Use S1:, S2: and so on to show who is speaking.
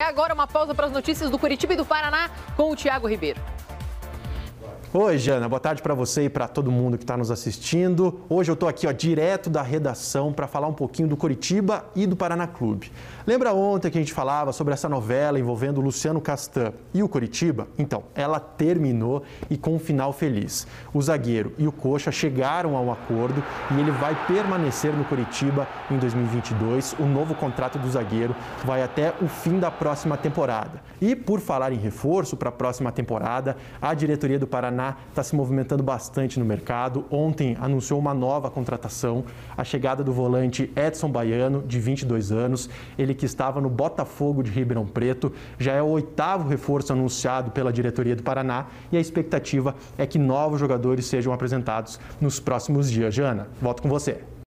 S1: Agora uma pausa para as notícias do Curitiba e do Paraná com o Thiago Ribeiro.
S2: Oi, Jana. Boa tarde para você e para todo mundo que está nos assistindo. Hoje eu estou aqui direto da redação para falar um pouquinho do Curitiba e do Paraná Clube. Lembra ontem que a gente falava sobre essa novela envolvendo o Luciano Castan e o Curitiba? Então, ela terminou e com um final feliz. O zagueiro e o Coxa chegaram a um acordo e ele vai permanecer no Curitiba em 2022. O novo contrato do zagueiro vai até o fim da próxima temporada. E por falar em reforço para a próxima temporada, a diretoria do Paraná está se movimentando bastante no mercado. Ontem anunciou uma nova contratação, a chegada do volante Edson Baiano, de 22 anos. Ele que estava no Botafogo de Ribeirão Preto, já é o 8º reforço anunciado pela diretoria do Paraná e a expectativa é que novos jogadores sejam apresentados nos próximos dias. Jana, volto com você.